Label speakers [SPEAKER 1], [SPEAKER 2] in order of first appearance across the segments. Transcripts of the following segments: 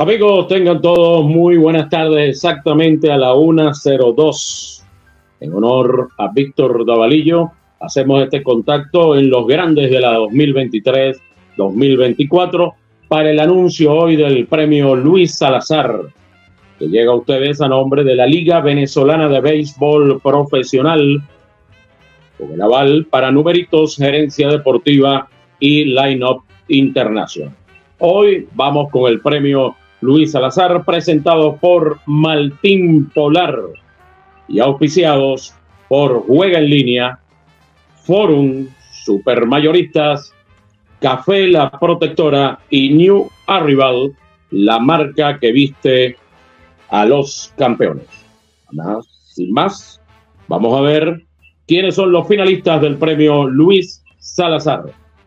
[SPEAKER 1] Amigos, tengan todos muy buenas tardes, exactamente a la 1:02. En honor a Víctor Davalillo, hacemos este contacto en los grandes de la 2023-2024 para el anuncio hoy del premio Luis Salazar, que llega a ustedes a nombre de la Liga Venezolana de Béisbol Profesional, con el aval para Numeritos, Gerencia Deportiva y Line-Up Internacional. Hoy vamos con el premio Luis Salazar, presentado por Maltín Polar y auspiciados por Juega en Línea, Forum, Supermayoristas, Café La Protectora y New Arrival, la marca que viste a los campeones. Sin más, vamos a ver quiénes son los finalistas del premio Luis Salazar.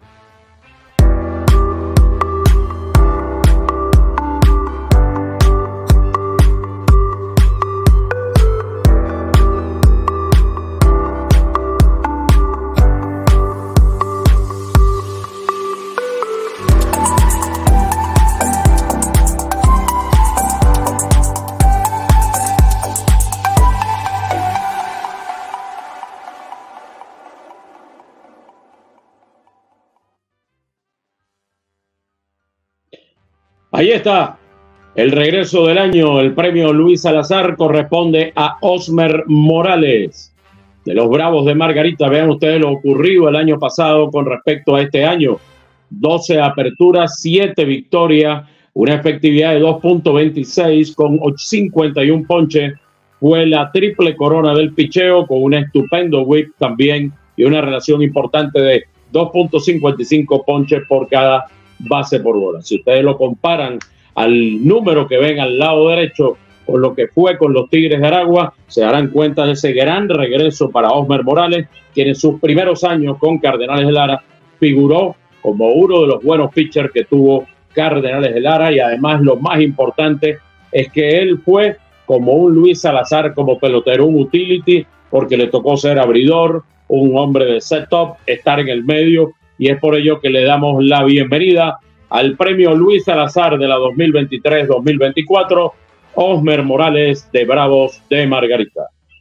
[SPEAKER 1] Ahí está, el regreso del año. El premio Luis Salazar corresponde a Osmer Morales, de los Bravos de Margarita. Vean ustedes lo ocurrido el año pasado con respecto a este año. 12 aperturas, 7 victorias, una efectividad de 2.26 con 51 ponches. Fue la triple corona del picheo con un estupendo whip también y una relación importante de 2.55 ponches por cada base por bola. Si ustedes lo comparan al número que ven al lado derecho con lo que fue con los Tigres de Aragua, se darán cuenta de ese gran regreso para Osmer Morales, quien en sus primeros años con Cardenales de Lara figuró como uno de los buenos pitchers que tuvo Cardenales de Lara, y además lo más importante es que él fue como un Luis Salazar como pelotero, un utility, porque le tocó ser abridor, un hombre de setup, estar en el medio, y es por ello que le damos la bienvenida al premio Luis Salazar de la 2023-2024, Osmer Morales de Bravos de Margarita.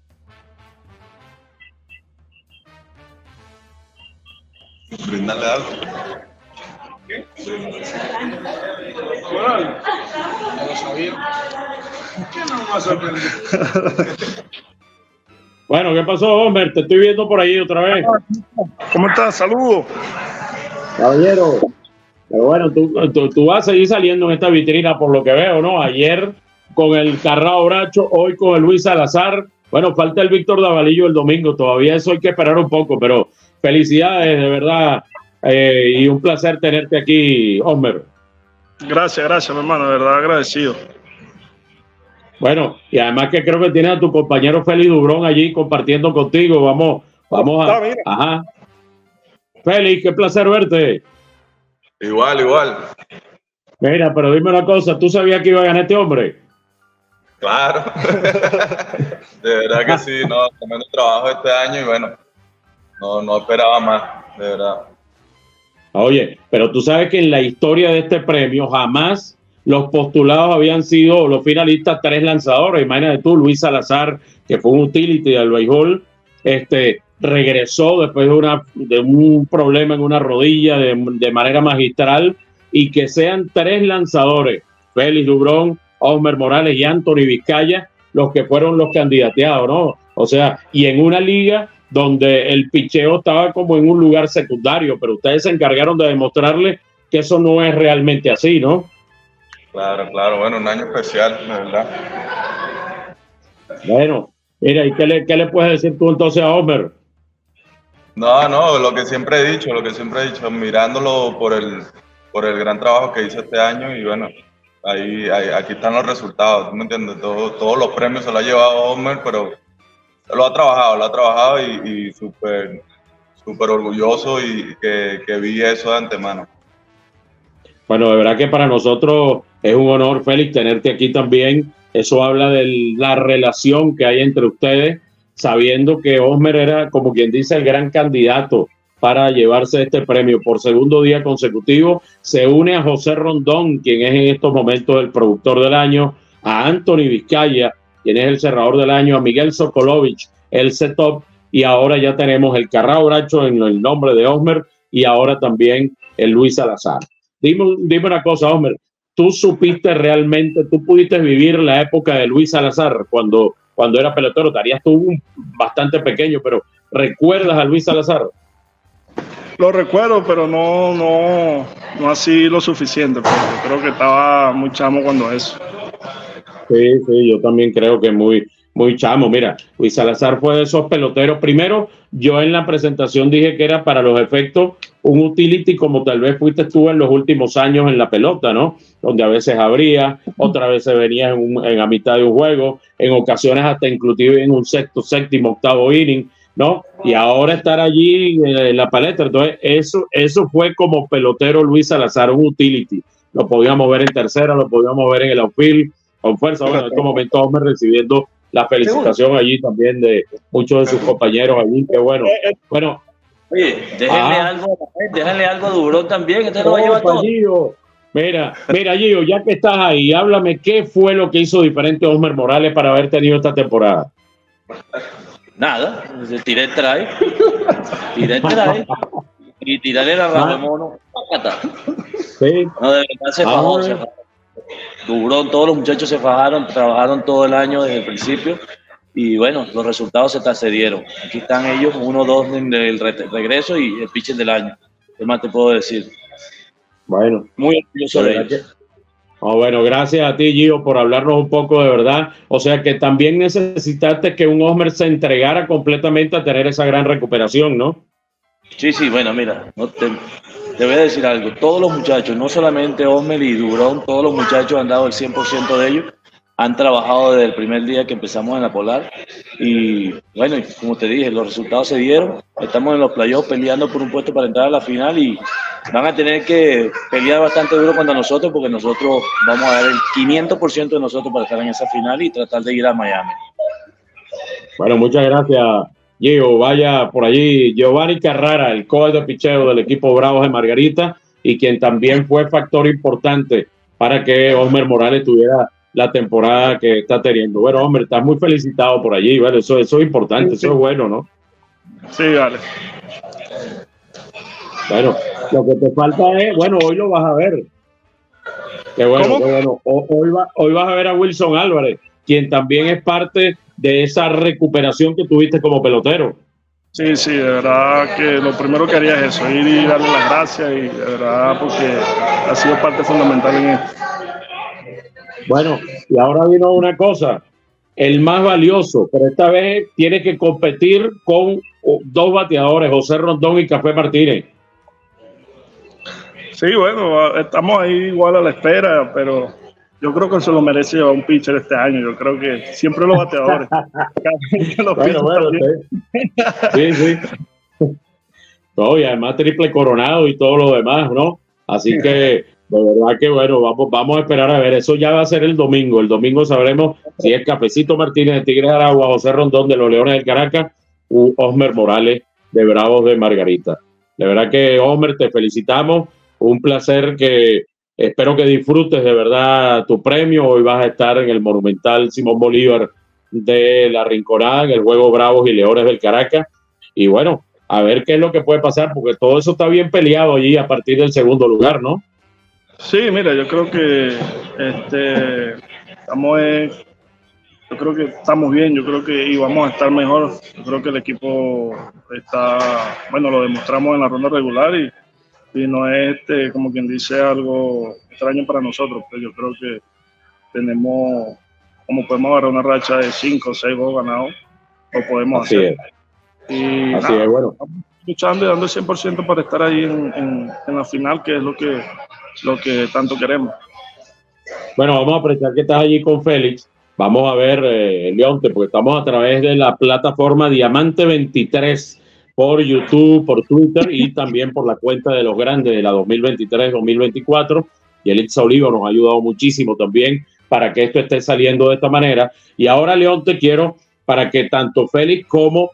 [SPEAKER 2] Brindarle algo. ¿Qué? Bueno, no lo sabía. ¿Qué no me sorprendió?
[SPEAKER 1] Bueno, ¿qué pasó, Osmer? Te estoy viendo por ahí otra vez.
[SPEAKER 2] ¿Cómo estás? Saludos.
[SPEAKER 1] Caballero. Pero bueno, tú vas a seguir saliendo en esta vitrina por lo que veo, ¿no? Ayer con el Carrao Bracho, hoy con el Luis Salazar. Bueno, falta el Víctor Davalillo el domingo. Todavía eso hay que esperar un poco, pero felicidades, de verdad. Y un placer tenerte aquí, Osmer.
[SPEAKER 2] Gracias, mi hermano. De verdad agradecido.
[SPEAKER 1] Bueno, y además que creo que tienes a tu compañero Félix Dubrón allí compartiendo contigo. Vamos a... Ajá. Félix, qué placer verte.
[SPEAKER 3] Igual.
[SPEAKER 1] Mira, pero dime una cosa, ¿tú sabías que iba a ganar este hombre?
[SPEAKER 3] Claro. De verdad que sí, no, tremendo trabajo este año y bueno, no esperaba más, de verdad.
[SPEAKER 1] Oye, pero tú sabes que en la historia de este premio jamás los postulados habían sido, los finalistas, 3 lanzadores. Imagínate tú, Luis Salazar, que fue un utility del béisbol, regresó después de un problema en una rodilla de manera magistral, y que sean 3 lanzadores, Félix Dubrón, Osmer Morales y Anthony Vizcaya, los que fueron los candidateados, ¿no? O sea, y en una liga donde el picheo estaba como en un lugar secundario, pero ustedes se encargaron de demostrarle que eso no es realmente así, ¿no?
[SPEAKER 3] Claro, bueno, un año especial, de verdad.
[SPEAKER 1] Bueno, mira, ¿y qué le puedes decir tú entonces a Osmer?
[SPEAKER 3] No, lo que siempre he dicho, mirándolo por el gran trabajo que hizo este año y bueno, aquí están los resultados, ¿tú me entiendes? Todos los premios se lo ha llevado Osmer, pero lo ha trabajado y súper orgulloso y que vi eso de antemano.
[SPEAKER 1] Bueno, de verdad que para nosotros es un honor, Félix, tenerte aquí también. Eso habla de la relación que hay entre ustedes, sabiendo que Osmer era, como quien dice, el gran candidato para llevarse este premio por segundo día consecutivo. Se une a José Rondón, quien es en estos momentos el productor del año, a Anthony Vizcaya, quien es el cerrador del año, a Miguel Sokolovich, el setup, y ahora ya tenemos el Carrao Bracho en el nombre de Osmer y ahora también el Luis Salazar. Dime una cosa, Osmer, ¿tú supiste realmente, tú pudiste vivir la época de Luis Salazar cuando era pelotero? Estarías tú bastante pequeño, pero ¿recuerdas a Luis Salazar?
[SPEAKER 2] Lo recuerdo, pero no así lo suficiente, porque creo que estaba muy chamo cuando eso.
[SPEAKER 1] Sí, yo también creo que muy chamo. Mira, Luis Salazar fue de esos peloteros. Primero, yo en la presentación dije que era para los efectos un utility como tal vez fuiste tú en los últimos años en la pelota, ¿no? Donde a veces abría, otras veces venía en la mitad de un juego, en ocasiones hasta inclusive en un sexto, séptimo, octavo inning, ¿no? Y ahora estar allí en la palestra. Entonces, eso fue como pelotero Luis Salazar, un utility. Lo podíamos ver en tercera, lo podíamos ver en el outfield, con fuerza. Bueno, en estos momentos Homer recibiendo la felicitación allí también de muchos de sus compañeros allí, que bueno.
[SPEAKER 4] Oye, déjenle algo a Dubrón también, este no va a llevar todo.
[SPEAKER 1] Gio. Mira, Gio, ya que estás ahí, háblame, ¿qué fue lo que hizo diferente Osmer Morales para haber tenido esta temporada?
[SPEAKER 4] Nada, tiré el try y tirarle la rama de mono.
[SPEAKER 1] Sí.
[SPEAKER 4] No, de verdad se fajó. Dubrón, todos los muchachos se fajaron, trabajaron todo el año desde el principio y bueno, los resultados se dieron. Aquí están ellos, 1-2 en el regreso y el pitcher del año. ¿Qué más te puedo decir?
[SPEAKER 1] Bueno.
[SPEAKER 4] Muy orgulloso de ellos.
[SPEAKER 1] Bueno, gracias a ti, Gio, por hablarnos un poco de verdad. O sea que también necesitaste que un Osmer se entregara completamente a tener esa gran recuperación, ¿no?
[SPEAKER 4] Sí, bueno, mira, te voy a decir algo. Todos los muchachos, no solamente Osmer y Dubrón, todos los muchachos han dado el 100% de ellos. Han trabajado desde el primer día que empezamos en la Polar. Y bueno, como te dije, los resultados se dieron. Estamos en los playoffs peleando por un puesto para entrar a la final y van a tener que pelear bastante duro contra nosotros porque nosotros vamos a dar el 500% de nosotros para estar en esa final y tratar de ir a Miami.
[SPEAKER 1] Bueno, muchas gracias, Gio. Vaya por allí Giovanni Carrara, el coach de picheo del equipo Bravos de Margarita y quien también fue factor importante para que Osmer Morales tuviera la temporada que está teniendo. Bueno, Osmer, estás muy felicitado por allí, ¿vale? Eso es importante, sí. Eso es bueno, ¿no?
[SPEAKER 2] Sí, vale.
[SPEAKER 1] Bueno, lo que te falta es, bueno, hoy lo vas a ver. Qué bueno, qué bueno. Hoy vas a ver a Wilson Álvarez, quien también es parte de esa recuperación que tuviste como pelotero.
[SPEAKER 2] Sí, de verdad que lo primero que haría es eso, ir y darle las gracias y de verdad porque ha sido parte fundamental en esto.
[SPEAKER 1] Bueno, y ahora vino una cosa, el más valioso, pero esta vez tiene que competir con dos bateadores, José Rondón y Café Martínez.
[SPEAKER 2] Sí, bueno, estamos ahí igual a la espera, pero yo creo que se lo merece llevar un pitcher este año. Yo creo que siempre los bateadores.
[SPEAKER 1] Bueno, sí. No, y además triple coronado y todo lo demás, ¿no? Así que de verdad que bueno, vamos a esperar a ver. Eso ya va a ser el domingo. El domingo sabremos si es Cafecito Martínez de Tigres de Aragua, José Rondón de los Leones del Caracas u Osmer Morales de Bravos de Margarita. De verdad que, Osmer, te felicitamos. Un placer, que espero que disfrutes de verdad tu premio. Hoy vas a estar en el Monumental Simón Bolívar de La Rinconada, en el juego Bravos y Leones del Caracas. Y bueno, a ver qué es lo que puede pasar, porque todo eso está bien peleado allí a partir del segundo lugar, ¿no?
[SPEAKER 2] Sí, mira, yo creo que yo creo que estamos bien, yo creo que íbamos a estar mejor. Yo creo que el equipo está, bueno, lo demostramos en la ronda regular y no es como quien dice algo extraño para nosotros, pero yo creo que tenemos, como podemos agarrar una racha de 5 o 6 juegos ganados, lo podemos hacer. Y
[SPEAKER 1] así es, bueno.
[SPEAKER 2] Estamos luchando y dando el 100% para estar ahí en la final, que es lo que tanto queremos.
[SPEAKER 1] Bueno, vamos a apreciar que estás allí con Félix. Vamos a ver, Leonte, porque estamos a través de la plataforma Diamante 23 por YouTube, por Twitter y también por la cuenta de los grandes de la 2023-2024. Y Elitza Oliva nos ha ayudado muchísimo también para que esto esté saliendo de esta manera. Y ahora, Leonte, quiero para que tanto Félix como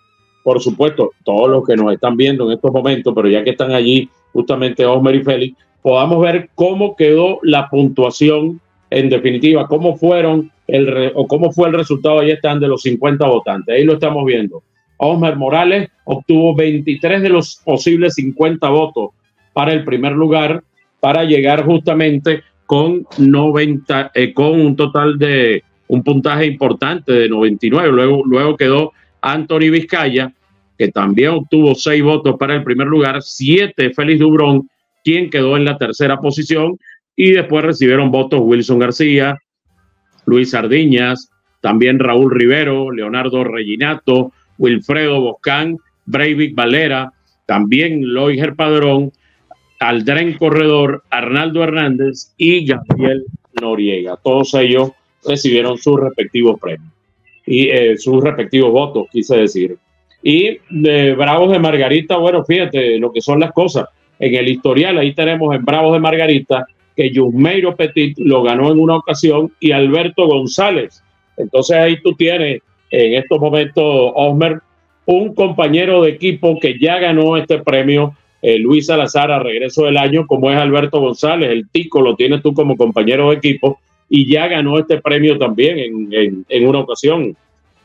[SPEAKER 1] por supuesto, todos los que nos están viendo en estos momentos, pero ya que están allí justamente Osmer y Félix, podamos ver cómo quedó la puntuación en definitiva, cómo fueron cómo fue el resultado. Ahí están de los 50 votantes, ahí lo estamos viendo. Osmer Morales obtuvo 23 de los posibles 50 votos para el primer lugar, para llegar justamente con 90, con un total de un puntaje importante de 99. Luego quedó Anthony Vizcaya, que también obtuvo 6 votos para el primer lugar, 7 Félix Dubrón, quien quedó en la tercera posición, y después recibieron votos Wilson García, Luis Sardiñas, también Raúl Rivero, Leonardo Reginato, Wilfredo Boscán, Breivik Valera, también Loiger Padrón, Aldren Corredor, Arnaldo Hernández y Gabriel Noriega. Todos ellos recibieron sus respectivos premios y sus respectivos votos, quise decir. Y de Bravos de Margarita, bueno, fíjate lo que son las cosas. En el historial, ahí tenemos en Bravos de Margarita que Yusmeiro Petit lo ganó en una ocasión y Alberto González. Entonces ahí tú tienes en estos momentos, Osmer, un compañero de equipo que ya ganó este premio, Luis Salazar, a regreso del año, como es Alberto González. El Tico lo tienes tú como compañero de equipo y ya ganó este premio también en una ocasión.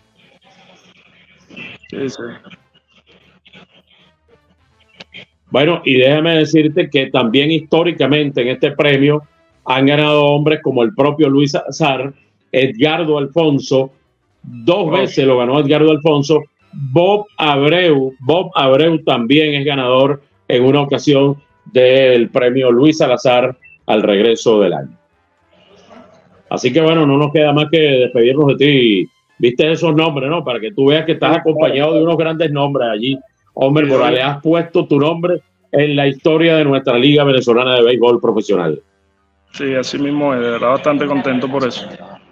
[SPEAKER 2] Sí, sí.
[SPEAKER 1] Bueno, y déjame decirte que también históricamente en este premio han ganado hombres como el propio Luis Salazar, Edgardo Alfonso, 2 veces lo ganó Edgardo Alfonso, Bob Abreu también es ganador en una ocasión del premio Luis Salazar al regreso del año. Así que bueno, no nos queda más que despedirnos de ti. Viste esos nombres, ¿no? Para que tú veas que estás acompañado de unos grandes nombres allí. Osmer Morales, has puesto tu nombre en la historia de nuestra Liga Venezolana de Béisbol Profesional.
[SPEAKER 2] Sí, así mismo, de verdad bastante contento por eso.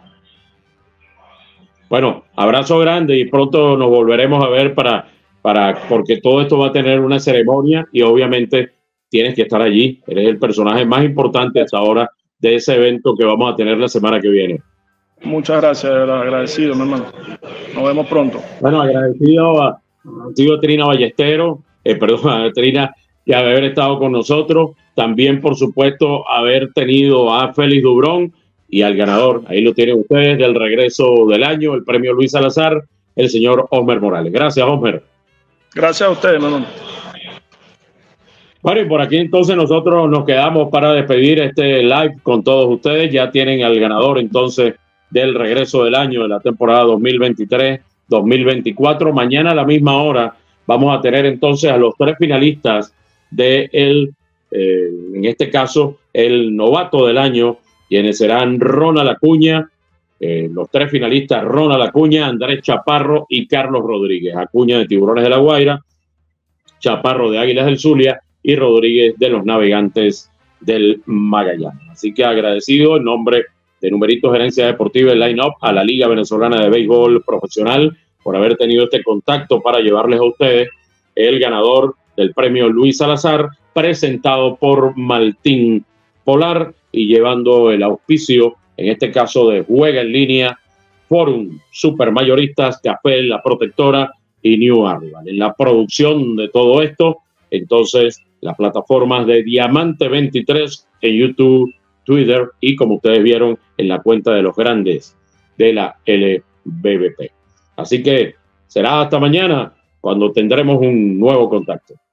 [SPEAKER 1] Bueno, abrazo grande y pronto nos volveremos a ver porque todo esto va a tener una ceremonia y obviamente tienes que estar allí. Eres el personaje más importante hasta ahora de ese evento que vamos a tener la semana que viene.
[SPEAKER 2] Muchas gracias, de verdad, agradecido, mi hermano. Nos vemos pronto.
[SPEAKER 1] Bueno, agradecido a Trina Ballesteros, a Trina, y haber estado con nosotros. También, por supuesto, haber tenido a Félix Dubrón y al ganador, ahí lo tienen ustedes, del regreso del año, el premio Luis Salazar, el señor Osmer Morales. Gracias, Osmer.
[SPEAKER 2] Gracias a ustedes, mi hermano.
[SPEAKER 1] Bueno, y por aquí entonces nosotros nos quedamos para despedir este live con todos ustedes. Ya tienen al ganador entonces del regreso del año de la temporada 2023-2024. Mañana a la misma hora vamos a tener entonces a los 3 finalistas en este caso, el novato del año, quienes serán Ronald Acuña, los 3 finalistas: Ronald Acuña, Andrés Chaparro y Carlos Rodríguez. Acuña de Tiburones de La Guaira, Chaparro de Águilas del Zulia y Rodríguez de los Navegantes del Magallanes. Así que agradecido en nombre de Numerito Gerencia Deportiva y Line Up a la Liga Venezolana de Béisbol Profesional por haber tenido este contacto para llevarles a ustedes el ganador del premio Luis Salazar, presentado por Maltín Polar y llevando el auspicio, en este caso de Juega en Línea, Forum, Supermayoristas, Café La Protectora y New Arrival. En la producción de todo esto, entonces, las plataformas de Diamante 23 en YouTube, Twitter y, como ustedes vieron, en la cuenta de los grandes de la LBBP. Así que será hasta mañana cuando tendremos un nuevo contacto.